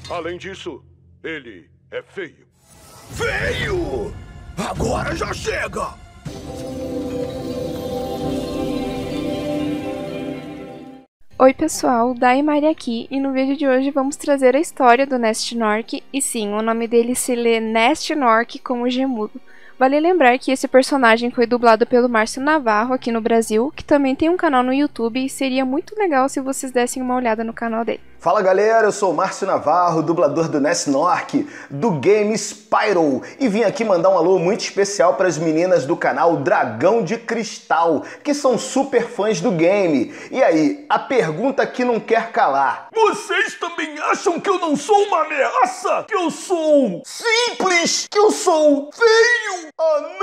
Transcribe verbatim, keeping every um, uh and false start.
Além disso, ele é feio. Feio! Agora já chega! Oi pessoal, Dai Mari aqui, e no vídeo de hoje vamos trazer a história do Nestnork, e sim, o nome dele se lê Nestnork como gemudo. Vale lembrar que esse personagem foi dublado pelo Márcio Navarro aqui no Brasil, que também tem um canal no YouTube, e seria muito legal se vocês dessem uma olhada no canal dele. Fala galera, eu sou o Márcio Navarro, dublador do Nestnork, do game Spyro, e vim aqui mandar um alô muito especial para as meninas do canal Dragão de Cristal, que são super fãs do game. E aí, a pergunta que não quer calar: vocês também acham que eu não sou uma ameaça? Que eu sou simples? Que eu sou feio? Ah,